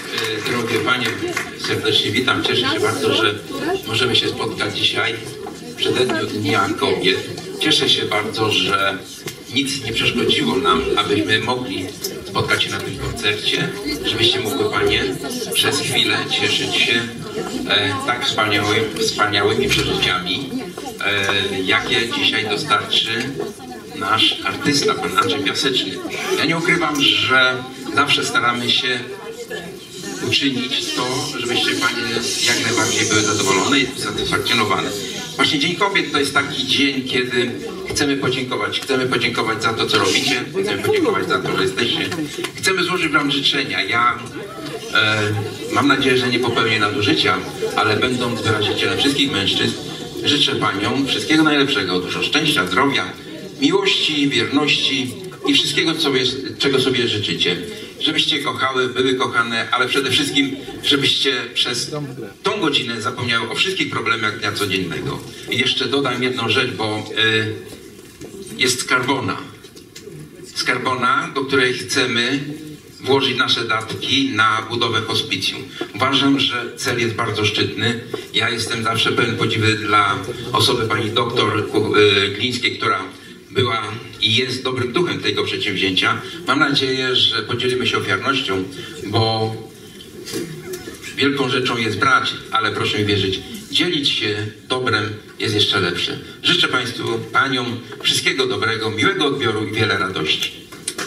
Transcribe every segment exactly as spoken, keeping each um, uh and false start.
Drogie panie, serdecznie witam. Cieszę się bardzo, że możemy się spotkać dzisiaj w przededniu Dnia Kobiet. Cieszę się bardzo, że nic nie przeszkodziło nam, abyśmy mogli spotkać się na tym koncercie, żebyście mogły panie przez chwilę cieszyć się e, tak wspaniałymi, wspaniałymi przeżyciami, e, jakie dzisiaj dostarczy nasz artysta, pan Andrzej Piaseczny. Ja nie ukrywam, że zawsze staramy się uczynić to, żebyście panie jak najbardziej były zadowolone i usatysfakcjonowane. Właśnie Dzień Kobiet to jest taki dzień, kiedy chcemy podziękować. Chcemy podziękować za to, co robicie, chcemy podziękować za to, że jesteście. Chcemy złożyć wam życzenia. Ja e, mam nadzieję, że nie popełnię nadużycia, ale będąc wyrazicielem wszystkich mężczyzn, życzę paniom wszystkiego najlepszego, dużo szczęścia, zdrowia, miłości, wierności i wszystkiego, co sobie, czego sobie życzycie. Żebyście kochały, były kochane, ale przede wszystkim, żebyście przez tą godzinę zapomniały o wszystkich problemach dnia codziennego. I jeszcze dodam jedną rzecz, bo y, jest skarbona. Skarbona, do której chcemy włożyć nasze datki na budowę hospicjum. Uważam, że cel jest bardzo szczytny. Ja jestem zawsze pełen podziwu dla osoby pani doktor Glińskiej, która była i jest dobrym duchem tego przedsięwzięcia. Mam nadzieję, że podzielimy się ofiarnością, bo wielką rzeczą jest brać, ale proszę mi wierzyć, dzielić się dobrem jest jeszcze lepsze. Życzę państwu, paniom wszystkiego dobrego, miłego odbioru i wiele radości.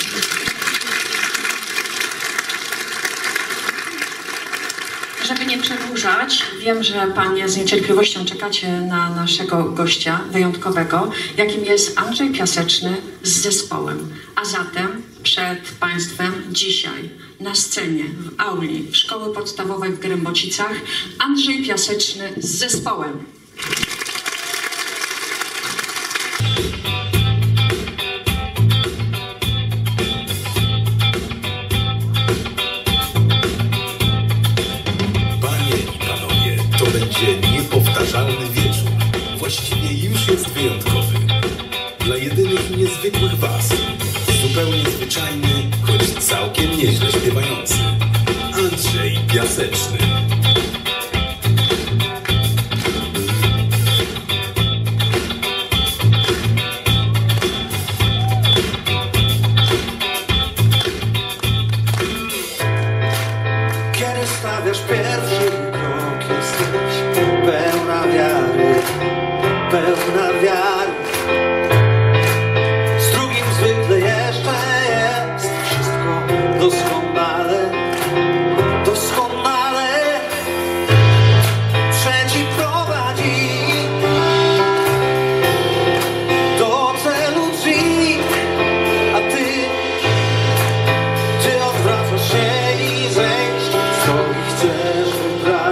Żeby nie przedłużać, wiem, że panie z niecierpliwością czekacie na naszego gościa wyjątkowego, jakim jest Andrzej Piaseczny z zespołem. A zatem przed państwem dzisiaj na scenie w auli w Szkoły Podstawowej w Grębocicach Andrzej Piaseczny z zespołem. Niepowtarzalny wieczór, właściwie już jest wyjątkowy. Dla jedynych i niezwykłych was, zupełnie zwyczajny, choć całkiem nieźle śpiewający, Andrzej Piaseczny. Kiedy stawiasz pierwszy krok, jesteś pełna wiary, pełna wiary. Z drugim zwykle jeszcze jest wszystko doskonale, doskonale. Trzeci prowadzi do celu drzwi, a ty, ty odwracasz się i zejść, co chcesz wybrać.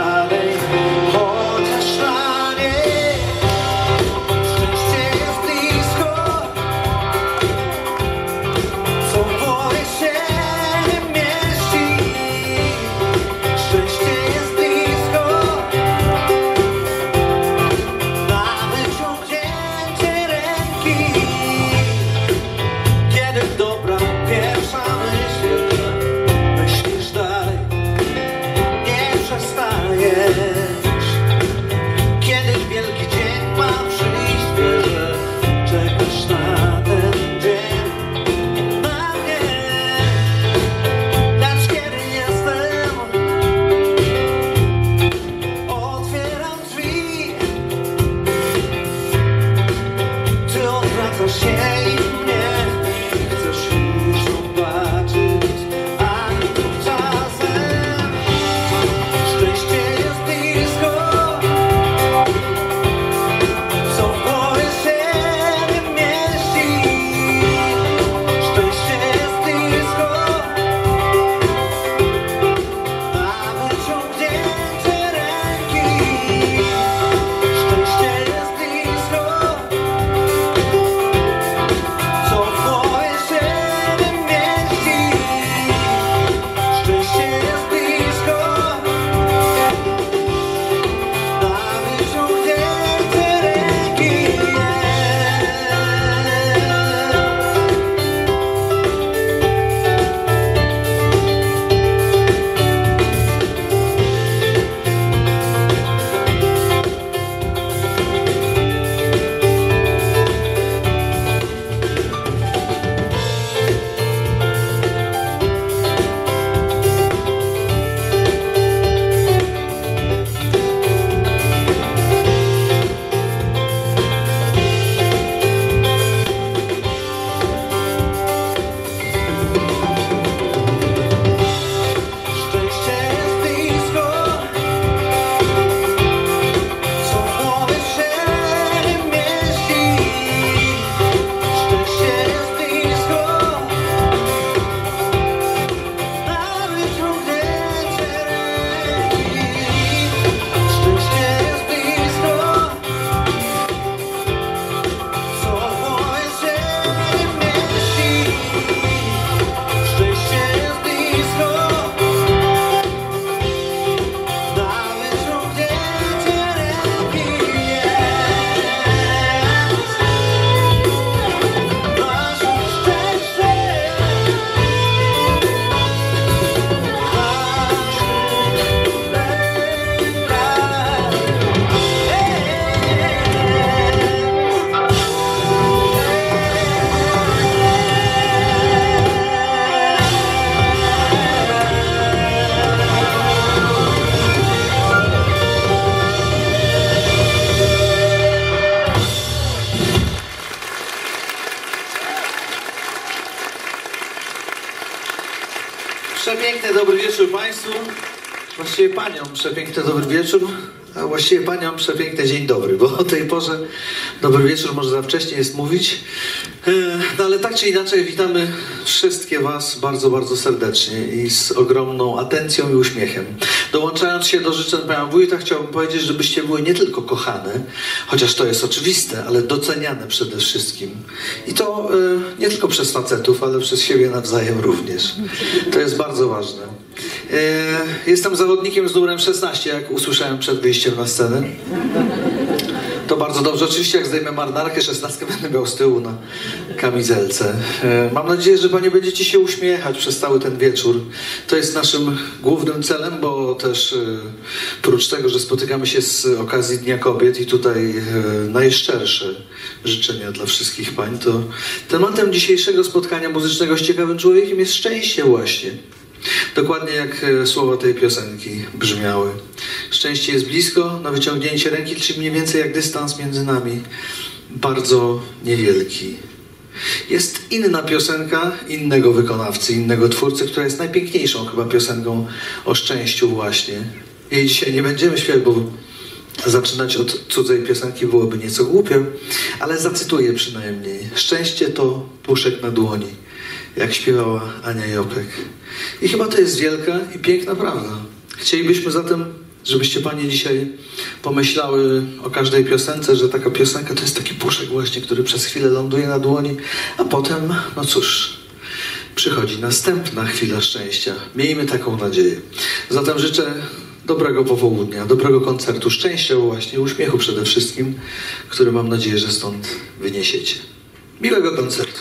Właściwie paniom przepiękny dobry wieczór, a właściwie paniom przepiękny dzień dobry, bo o tej porze dobry wieczór może za wcześnie jest mówić. No ale tak czy inaczej witamy wszystkie was bardzo, bardzo serdecznie i z ogromną atencją i uśmiechem. Dołączając się do życzeń pana wójta, chciałbym powiedzieć, żebyście były nie tylko kochane, chociaż to jest oczywiste, ale doceniane przede wszystkim. I to y, nie tylko przez facetów, ale przez siebie nawzajem również. To jest bardzo ważne. Y, jestem zawodnikiem z numerem szesnaście, jak usłyszałem przed wyjściem na scenę. To bardzo dobrze. Oczywiście jak zdejmę marynarkę, szesnastkę będę miał z tyłu na kamizelce. Mam nadzieję, że panie będziecie się uśmiechać przez cały ten wieczór. To jest naszym głównym celem, bo też prócz tego, że spotykamy się z okazji Dnia Kobiet i tutaj najszczersze życzenia dla wszystkich pań, to tematem dzisiejszego spotkania muzycznego z ciekawym człowiekiem jest szczęście właśnie. Dokładnie jak słowa tej piosenki brzmiały. Szczęście jest blisko, na wyciągnięcie ręki, czyli mniej więcej jak dystans między nami, bardzo niewielki. Jest inna piosenka innego wykonawcy, innego twórcy, która jest najpiękniejszą chyba piosenką o szczęściu właśnie. Jej dzisiaj nie będziemy śpiewać, bo zaczynać od cudzej piosenki byłoby nieco głupio, ale zacytuję przynajmniej. Szczęście to puszek na dłoni, jak śpiewała Ania Jopek. I chyba to jest wielka i piękna prawda. Chcielibyśmy zatem, żebyście panie dzisiaj pomyślały o każdej piosence, że taka piosenka to jest taki puszek właśnie, który przez chwilę ląduje na dłoni, a potem, no cóż, przychodzi następna chwila szczęścia. Miejmy taką nadzieję. Zatem życzę dobrego popołudnia, dobrego koncertu, szczęścia właśnie, uśmiechu przede wszystkim, który mam nadzieję, że stąd wyniesiecie. Miłego koncertu.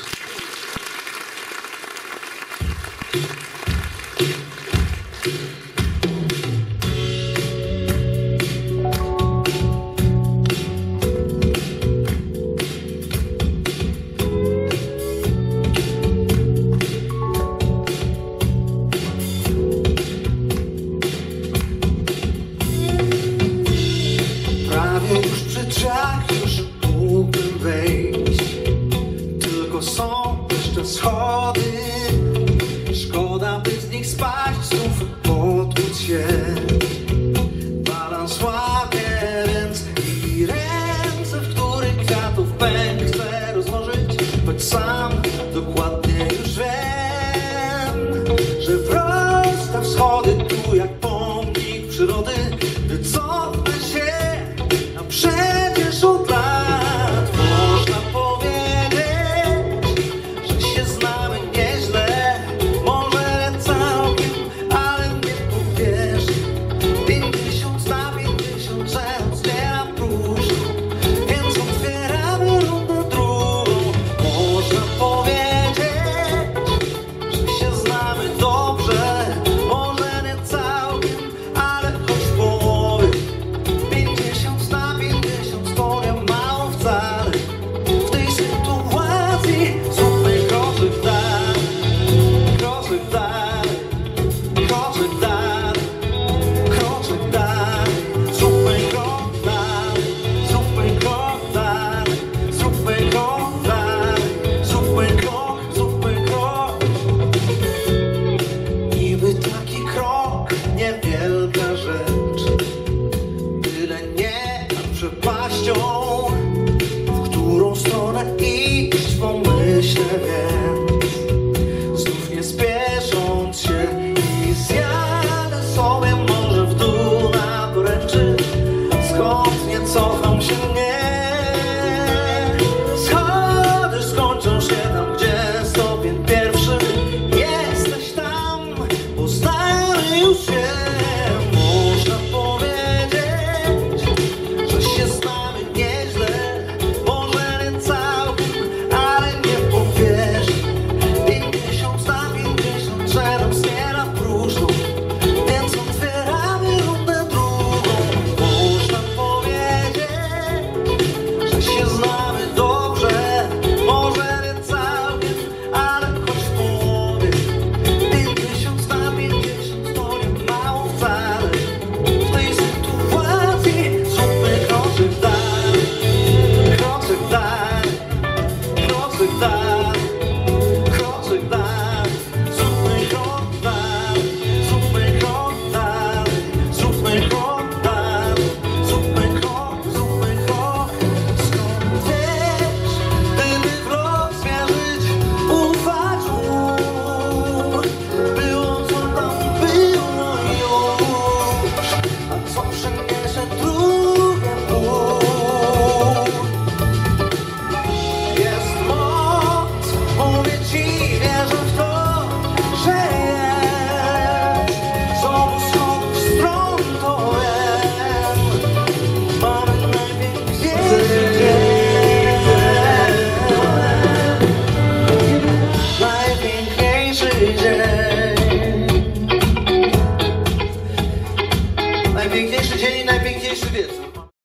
Prawie już przy drzwiach, już mógłbym wejść. Tylko są jeszcze schody. Szkoda by z nich spaść, znów potłuc się. Balans łapie ręce i ręce, w których kwiatów pęk chcę rozłożyć. Choć sam dokładnie już wiem, że proste wschody tu jak